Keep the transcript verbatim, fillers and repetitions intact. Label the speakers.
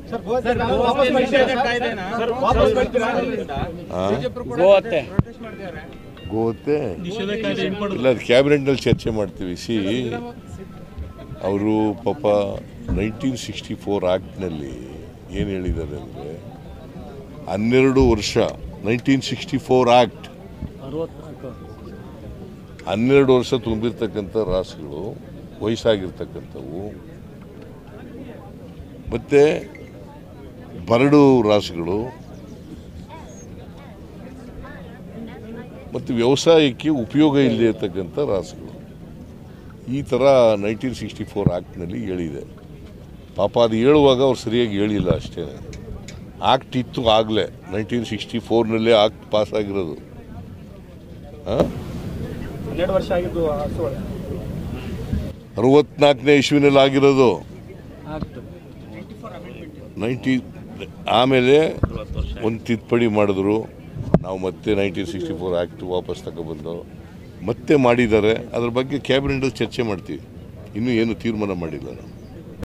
Speaker 1: ಗೋತೆ ಇಲ್ಲ, ಕ್ಯಾಬಿನೆಟ್ನಲ್ಲಿ ಚರ್ಚೆ ಮಾಡ್ತೀವಿ. ಸಿ ಅವರು ಪಾಪ ನೈನ್ಟೀನ್ ಸಿಕ್ಸ್ಟಿ ಫೋರ್ ಆ್ಯಕ್ಟ್ನಲ್ಲಿ ಏನು ಹೇಳಿದ್ದಾರೆ ಅಂದರೆ ಹನ್ನೆರಡು ವರ್ಷ ನೈನ್ಟೀನ್ ಸಿಕ್ಸ್ಟಿ ಫೋರ್ ಆ್ಯಕ್ಟ್ ಹನ್ನೆರಡು ವರ್ಷ ತುಂಬಿರ್ತಕ್ಕಂಥ ರಾಸುಗಳು, ವಯಸ್ಸಾಗಿರ್ತಕ್ಕಂಥವು, ಮತ್ತು ಬರಡು ರಾಸುಗಳು ಮತ್ತು ವ್ಯವಸಾಯಕ್ಕೆ ಉಪಯೋಗ ಇಲ್ಲದೆ ಇರತಕ್ಕಂಥ ರಾಸುಗಳು, ಈ ಥರ ನೈನ್ಟೀನ್ ಸಿಕ್ಸ್ಟಿ ಫೋರ್ ಆ್ಯಕ್ಟ್ನಲ್ಲಿ ಹೇಳಿದೆ. ಪಾಪ ಅದು ಹೇಳುವಾಗ ಅವ್ರು ಸರಿಯಾಗಿ ಹೇಳಿಲ್ಲ ಅಷ್ಟೇ. ಆ್ಯಕ್ಟ್ ಇತ್ತು ಆಗಲೇ, ನೈನ್ಟೀನ್ ಸಿಕ್ಸ್ಟಿ ಫೋರ್ನಲ್ಲೇ ಆ್ಯಕ್ಟ್ ಪಾಸ್ ಆಗಿರೋದು. ಹಾಂ,
Speaker 2: ಹನ್ನೆರಡು ವರ್ಷ ಆಗಿದ್ದು
Speaker 1: ಅರವತ್ನಾಲ್ಕನೇ ಇಸ್ವಿನಲ್ಲಿ ಆಗಿರೋದು ನೈಂಟಿ. ಆಮೇಲೆ ಒಂದು ತಿದ್ದುಪಡಿ ಮಾಡಿದ್ರು, ನಾವು ಮತ್ತೆ ನೈನ್ಟೀನ್ ಸಿಕ್ಸ್ಟಿ ಫೋರ್ ಆ್ಯಕ್ಟ್ ವಾಪಸ್ ತಗೊಬಂದು ಮತ್ತೆ ಮಾಡಿದ್ದಾರೆ. ಅದ್ರ ಬಗ್ಗೆ ಕ್ಯಾಬಿನೆಟಲ್ಲಿ ಚರ್ಚೆ ಮಾಡ್ತೀವಿ. ಇನ್ನೂ ಏನು ತೀರ್ಮಾನ ಮಾಡಿಲ್ಲ ನಾವು.